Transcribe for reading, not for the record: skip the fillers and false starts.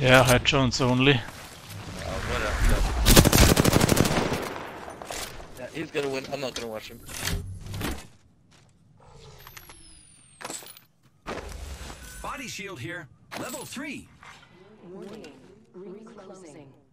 Yeah, head Jones only. Whatever. Yeah, he's gonna win. I'm not gonna watch him. Body shield here. Level 3. Warning. Ring closing.